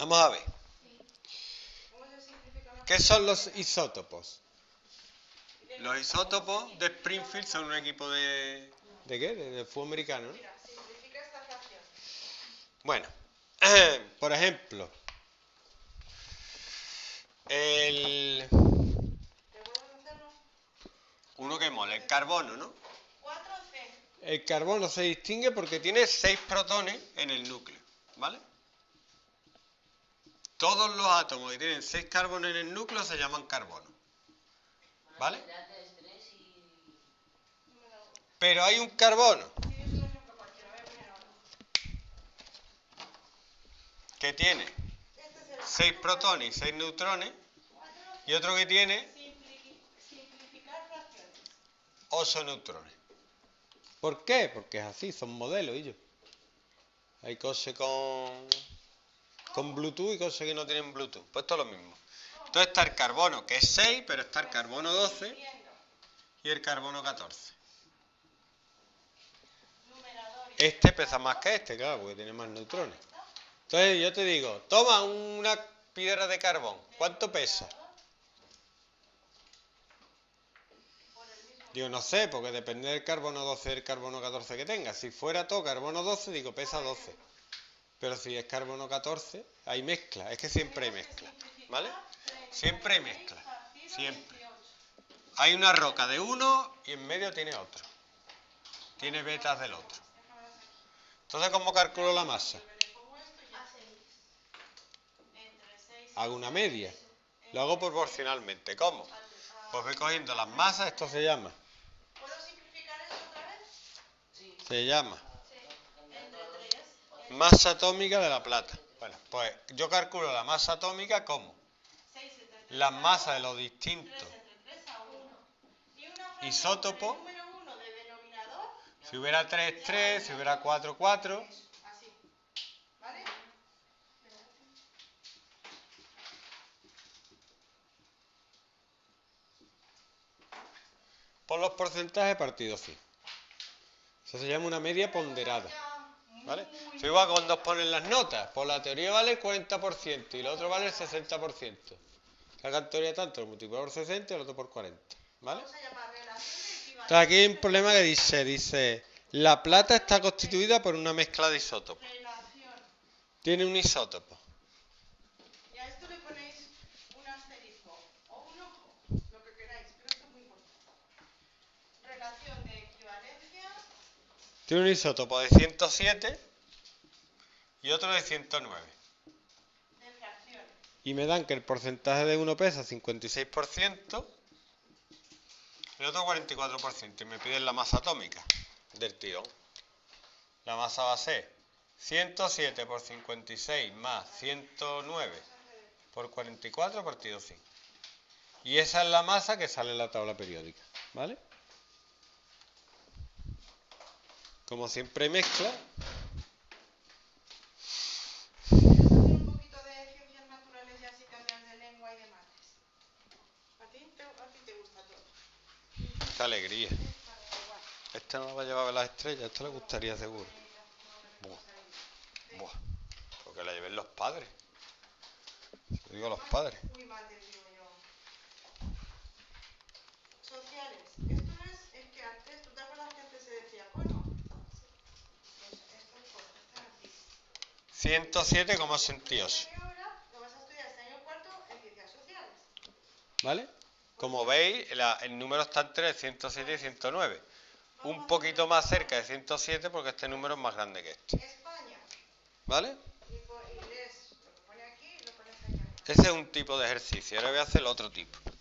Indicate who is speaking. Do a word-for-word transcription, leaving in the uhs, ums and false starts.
Speaker 1: Vamos a ver. ¿Qué son los isótopos? Los isótopos de Springfield son un equipo de... ¿De qué? De, de fútbol americano, ¿no?
Speaker 2: Mira, simplifica esta fracción.
Speaker 1: Bueno, por ejemplo, el...
Speaker 2: ¿Te vuelves a hacerlo?
Speaker 1: Uno que mola, el carbono, ¿no?
Speaker 2: cuatro C.
Speaker 1: El carbono se distingue porque tiene seis protones en el núcleo, ¿vale? Todos los átomos que tienen seis carbonos en el núcleo se llaman carbono, ¿vale? Pero hay un carbono que tiene seis protones y seis neutrones y otro que tiene
Speaker 2: Simplificar fracciones.
Speaker 1: ocho neutrones. ¿Por qué? Porque es así, son modelos ellos. Hay cosas con, con Bluetooth y cosas que no tienen Bluetooth. Pues esto es lo mismo. Entonces está el carbono, que es seis, pero está el carbono doce y el carbono catorce. Este pesa más que este, claro, porque tiene más neutrones. Entonces yo te digo, toma una piedra de carbón. ¿Cuánto pesa? Digo, no sé, porque depende del carbono doce y del carbono catorce que tenga. Si fuera todo carbono doce, digo, pesa doce. Pero si es carbono catorce, hay mezcla. Es que siempre hay mezcla, ¿vale? Siempre hay mezcla. Siempre. Hay una roca de uno y en medio tiene otro. Tiene vetas del otro. Entonces, ¿cómo calculo la masa? Hago una media. Lo hago proporcionalmente. ¿Cómo? Pues voy cogiendo las masas. Esto se llama.
Speaker 2: ¿Puedo simplificar esto otra vez?
Speaker 1: Se llama
Speaker 2: Entre tres.
Speaker 1: masa atómica de la plata. Bueno, pues yo calculo la masa atómica como las masas de los distintos isótopos. Si hubiera tres, tres, si hubiera cuatro, cuatro.
Speaker 2: Así. ¿Vale?
Speaker 1: Por los porcentajes partidos sí. Eso se llama una media ponderada. ¿Vale? Eso igual cuando os ponen las notas. Por la teoría vale el cuarenta por ciento y el otro vale el sesenta por ciento. La teoría tanto, lo multiplico por sesenta y el otro por cuarenta. ¿Vale?
Speaker 2: Vamos a llamar relación de equivalencia.
Speaker 1: Entonces aquí hay un problema que dice, dice, la plata está constituida por una mezcla de isótopos.
Speaker 2: Relación.
Speaker 1: Tiene un isótopo.
Speaker 2: Y a esto le ponéis un asterisco o un ojo, lo que queráis, pero esto es muy importante. Relación de equivalencia.
Speaker 1: Tiene un isótopo de ciento siete y otro de ciento nueve.
Speaker 2: De fracciones.
Speaker 1: Y me dan que el porcentaje de uno pesa cincuenta y seis por ciento y el otro cuarenta y cuatro por ciento. Y me piden la masa atómica del tirón. La masa va a ser ciento siete por cincuenta y seis más ciento nueve por cuarenta y cuatro partido cinco. Y esa es la masa que sale en la tabla periódica. ¿Vale? Como siempre hay mezcla.
Speaker 2: Un poquito de ciencias naturales y así cambian de lengua y de mates. ¿A ti te, a ti te gusta todo?
Speaker 1: Qué alegría. Esta no va a llevar las estrellas, esto le gustaría seguro. Buah. Buah. Porque la lleven los padres. Yo digo los padres.
Speaker 2: Muy mates, digo yo. Sociales. Esto no es, es que antes, ¿tú te acuerdas que antes se decía, bueno? Pues estas cosas están aquí.
Speaker 1: ciento siete coma sesenta y ocho.
Speaker 2: Ahora lo vas a estudiar este año cuarto en ciencias sociales.
Speaker 1: ¿Vale? Como veis, la, el número está entre ciento siete y ciento nueve. Un poquito más cerca de ciento siete porque este número es más grande que este.
Speaker 2: España.
Speaker 1: ¿Vale?
Speaker 2: Y, y lees lo que pone aquí y lo pones allá.
Speaker 1: Ese es un tipo de ejercicio. Ahora voy a hacer el otro tipo.